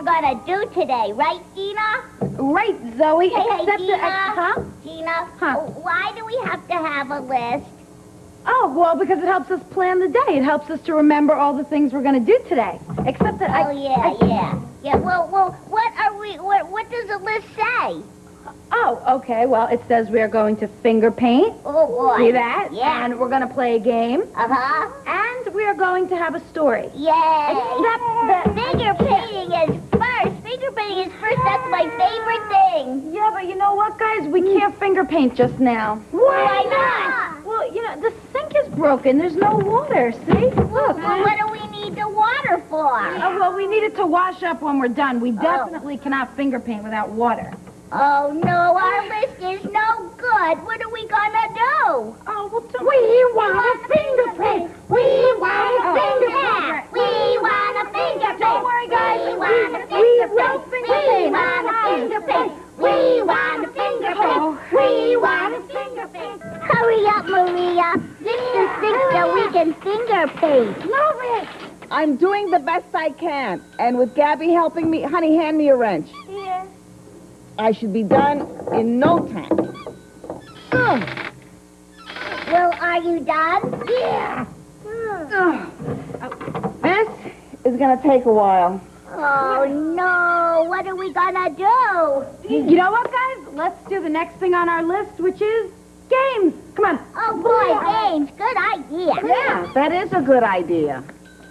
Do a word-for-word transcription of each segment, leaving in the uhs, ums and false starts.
we're gonna do today, right, Gina? Right, Zoe. Hey, hey, except Gina. that, huh? Gina, Huh? why do we have to have a list? Oh, well, because it helps us plan the day. It helps us to remember all the things we're going to do today. Except that I... Oh, yeah, I, yeah. Yeah, well, well, what are we, what, what does the list say? Oh, okay. Well, it says we are going to finger paint. Oh, boy. See that? Yeah. And we're going to play a game. Uh-huh. And we are going to have a story. Yay. Except that... Finger painting is first. Finger painting is first. That's my favorite thing. Yeah, but you know what, guys? We can't finger paint just now. Why not? Well, you know, the sink is broken. There's no water, see? Look. Well, what do we need the water for? Oh, well, we need it to wash up when we're done. We definitely oh. cannot finger paint without water. Oh, no, our list is no good. What are we gonna do? Oh, well, don't... We want a finger paint. We want a finger paint. We want a finger paint. Don't worry, guys. We want a finger paint. We We want a finger paint. We want a finger paint. We want a finger paint. Hurry up, Maria. Fix the sink so we can finger paint. Move it. I'm doing the best I can. And with Gabby helping me, honey, hand me a wrench. Here. I should be done in no time. Oh. Well, are you done? Yeah. Oh. This is going to take a while. Oh, no. What are we gonna do? You know what, guys? Let's do the next thing on our list, which is games. Come on. Oh, boy, games. Good idea. Yeah, that is a good idea.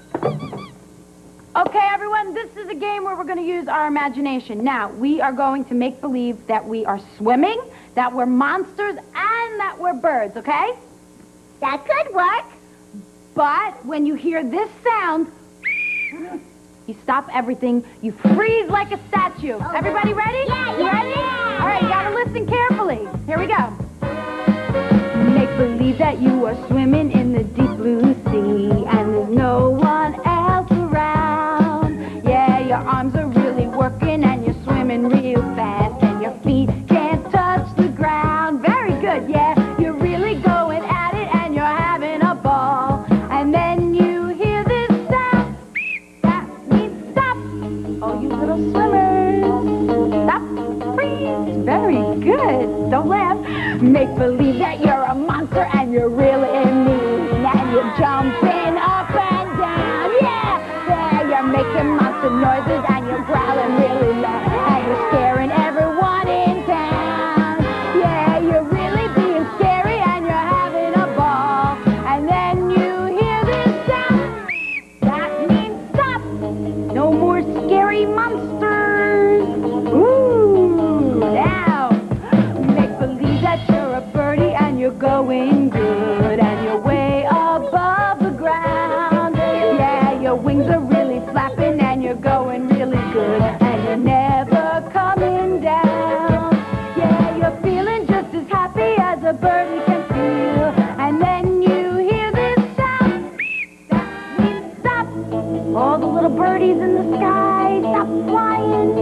Okay, everyone, this is a game where we're going to use our imagination. Now, we are going to make believe that we are swimming, that we're monsters, and that we're birds, okay? That could work. But when you hear this sound, you stop everything. You freeze like a statue. Oh, Everybody ready? Yeah, you yeah, ready? yeah. All right, you got to listen carefully. Here we go. Make believe that you are swimming in the deep blue sea, and there's no one else around. Yeah, your arms are really working, and you're swimming real fast, and your feet can't touch the ground. Very good, yeah. You're really going at it, and you're having a ball. And then you hear this sound. That means stop. Oh, you little swimmers. Stop. Freeze. Very good. Don't laugh. Make believe that you're a monster, and you're really mean, and you're jumping up and down. Yeah, there you're making monster noises, and you're growling really loud, and you're scaring everyone in town. Yeah, you're really being scary, and you're having a ball. And then you hear this sound. That means stop. No more scary monsters. Ooh, now make believe that you're a birdie, and you're going good, and you're way above the ground. Yeah, your wings are really flapping, and you're going really good, and you're never coming down. Yeah, you're feeling just as happy as a birdie can feel. And then you hear this sound. That means stop. All the little birdies in the sky, stop flying.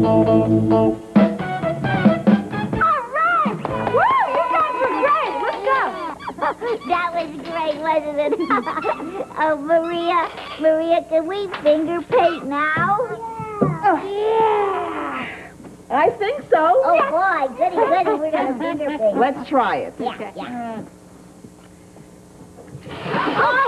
That was great, wasn't it? Oh, Maria, Maria, can we finger paint now? Yeah. yeah. I think so. Oh, boy, goody, goody, we're going to finger paint. Let's try it. Yeah, yeah. Oh,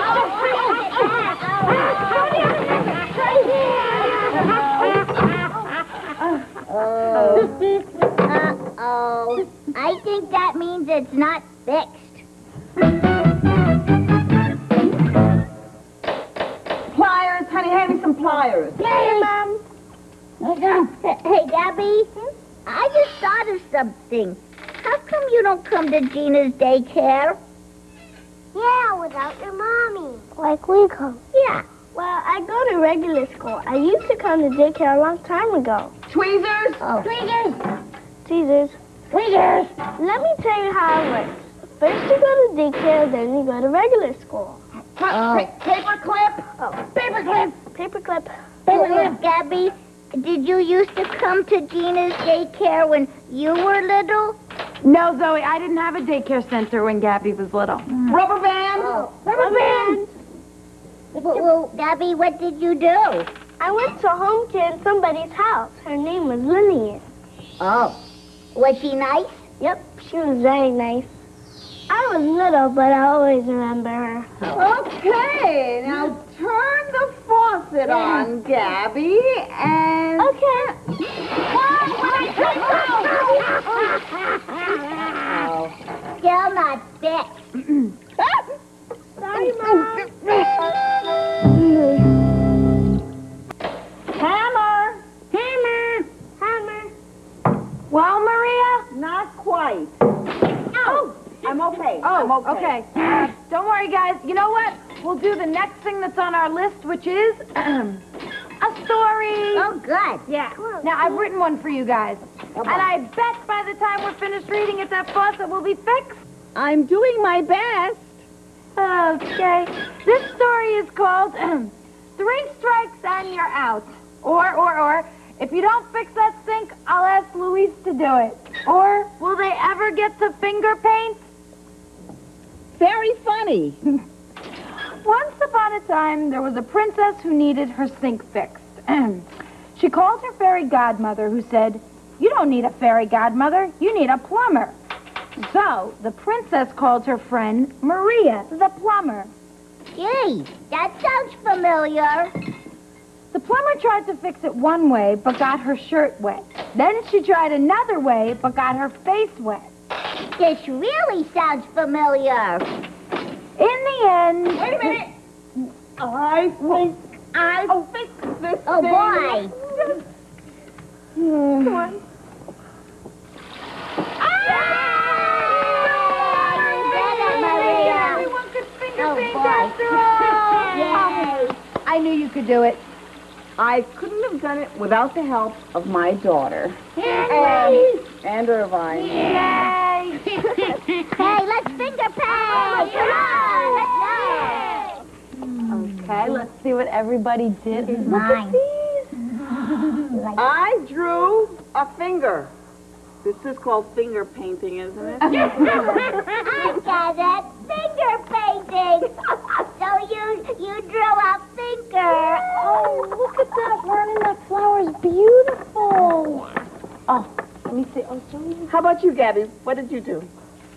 oh, oh, uh-oh. I think that means it's not fixed. Pliers, honey, hand me some pliers. Hey, Mom. Hey, Gabby, I just thought of something. How come you don't come to Gina's daycare? Yeah, without your mommy. Like we come. Yeah. Well, I go to regular school. I used to come to daycare a long time ago. Tweezers? Oh. Tweezers. Tweezers. Tweezers. Let me tell you how it works. First you go to daycare, then you go to regular school. Oh. Paper clip? Oh. Paper clip. Paper clip. Paper clip. Gabby, did you used to come to Gina's daycare when you were little? No, Zoe, I didn't have a daycare center when Gabby was little. Mm. Rubber band? Oh. Rubber band. Well, well, Gabby, what did you do? I went to home care in somebody's house. Her name was Lillian. Oh. Was she nice? Yep, she was very nice. I was little, but I always remember her. Okay, now turn the faucet on, Gabby, and... Okay. Oh, still not fixed. Sorry, Mom. Hammer! Hammer! Hammer. Well, Maria? Not quite. Oh. I'm okay. Oh, I'm okay. okay. Uh, don't worry, guys. You know what? We'll do the next thing that's on our list, which is a story. Oh, good. Yeah. Now, I've written one for you guys. And I bet by the time we're finished reading it, that faucet will be fixed. I'm doing my best. Okay. This story is called Three Strikes and You're Out. Or, or, or, if you don't fix that sink, I'll ask Louise to do it. Or, will they ever get to finger paint? Very funny. Once upon a time, there was a princess who needed her sink fixed. She called her fairy godmother, who said, "You don't need a fairy godmother, you need a plumber." So, the princess called her friend Maria, the plumber. Gee, that sounds familiar. The plumber tried to fix it one way, but got her shirt wet. Then she tried another way, but got her face wet. This really sounds familiar. In the end... Wait a minute. I think I fixed this Oh, thing. boy. Come on. Everyone could finger Oh, paint boy. after all. Yay. I knew you could do it. I couldn't have done it without the help of my daughter. Henry. And Irvine. Yay! Hey, let's finger paint. Come on. Okay, let's see what everybody did. This is Look mine. at these. I drew a finger. This is called finger painting, isn't it? I got it. Finger painting. So you you drew a finger. Oh, look at that. Vernon, that flower's beautiful. Oh, let me see. Oh, show me. How about you, Gabby? What did you do?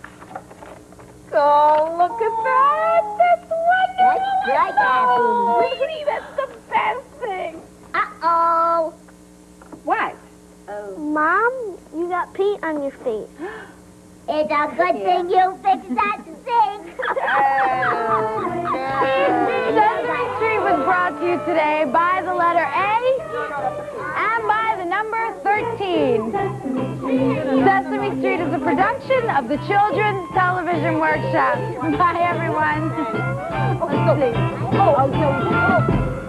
Oh, look at that. That's wonderful. That's good, Abby. Really, that's the best thing. Uh-oh. What? Mom, you got paint on your face. It's a good thing you fixed that sink. Sesame Street was brought to you today by the letter A and by the number thirteen. Sesame Street is a production of the Children's Television Workshop. Bye, everyone. Let's go. Oh, oh, no. Oh.